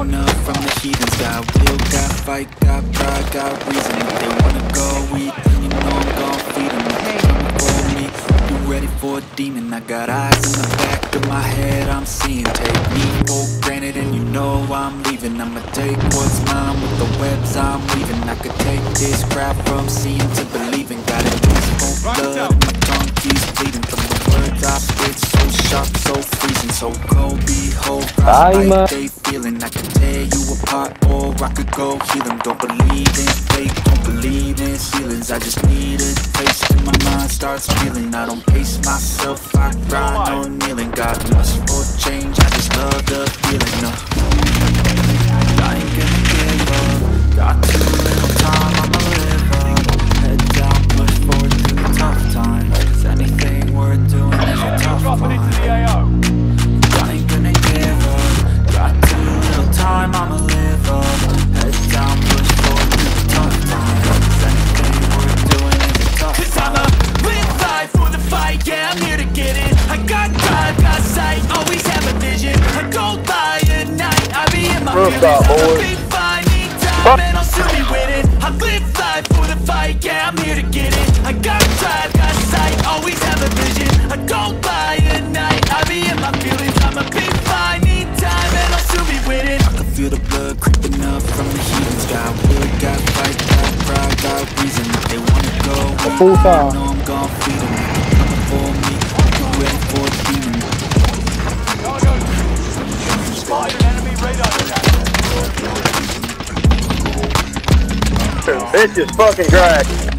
creeping up from the heathens. Got will, got fight, got pride, got reason. If they wanna go eat, then you know I'm gon' feed them. Coming for me, you ready for a demon? I got eyes in the back of my head, I'm seeing. Take me for granted and you know I'm leaving. I'ma take what's mine with the webs I'm weaving. I could take this crowd from seeing to believing. Got it peaceful blood, my tongue keeps bleeding from the words I spit. So sharp, so freezing, so cold. Behold, frostbite they feeling. I can tear you apart or I could go heal them. Don't believe in fate, don't believe in ceilings. I just need a taste and my mind starts feeling. I don't pace myself, I grind on kneeling. Got lust for change, I just love the feeling. No, I ain't gonna give up. Got too little time, I'ma live up. Head down, push forward through the tough times. 'Cause anything worth doing is a tough line. I ain't gonna give up. Got too little time, I'ma live up. Head down, push forward through the tough times. 'Cause anything worth doing is a tough line. 'Cause I'ma live life for the fight, yeah, I'm here to get it. I got drive, got sight, always have a vision. I don't lie at night, I be in my feelings. I'ma be fine, need time, and I'll soon be with it. I live life for the fight, yeah, I'm here to get it. I got drive, got sight, always have a vision. I don't lie at night, I be in my feelings. I'ma be fine, need time, and I'll soon be with it. I can feel the blood creeping up from the heathens. Got will, got fight, got pride, got reason. If they wanna go, I know I'm gon' feed them. Coming for me, you ready for a demon? Bitch is fucking cracked.